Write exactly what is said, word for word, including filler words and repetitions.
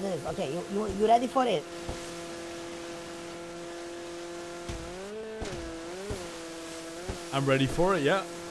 watch this. Okay, you, you, you ready for it? I'm ready for it, yeah.